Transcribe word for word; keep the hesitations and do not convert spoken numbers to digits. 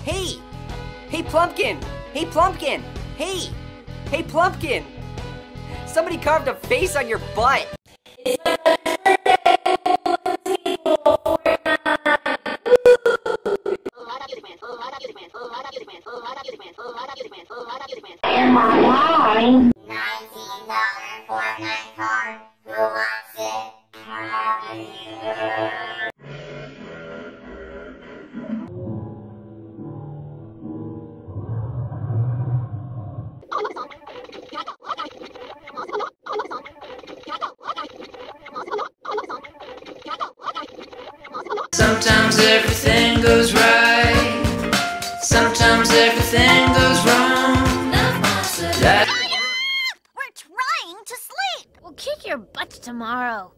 Hey! Hey, Plumpkin! Hey, Plumpkin! Hey! Hey, Plumpkin! Somebody carved a face on your butt! In my mind. nineteen dollar Fortnite card. Who wants it? Sometimes everything goes right. Sometimes everything goes wrong. That We're trying to sleep! We'll kick your butts tomorrow.